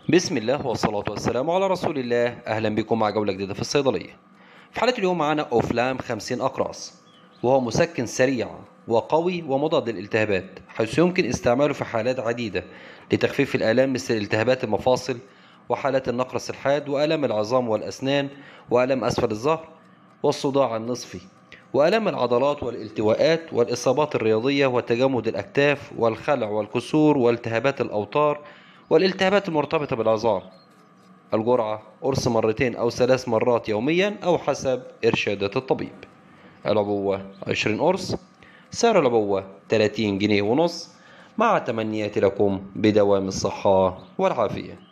بسم الله والصلاة والسلام على رسول الله. أهلا بكم مع جولة جديدة في الصيدلية. في حلقة اليوم معنا أوفلام 50 أقراص، وهو مسكن سريع وقوي ومضاد للالتهابات، حيث يمكن استعماله في حالات عديدة لتخفيف الآلام مثل التهابات المفاصل وحالات النقرس الحاد وآلام العظام والأسنان وآلام أسفل الظهر والصداع النصفي وآلام العضلات والالتواءات والإصابات الرياضية وتجمد الأكتاف والخلع والكسور والتهابات الأوتار والالتهابات المرتبطة بالعظام. الجرعة قرص مرتين أو 3 مرات يوميا أو حسب إرشادات الطبيب. العبوة 20 قرص. سعر العبوة 30 جنيه ونص، مع تمنياتي لكم بدوام الصحة والعافية.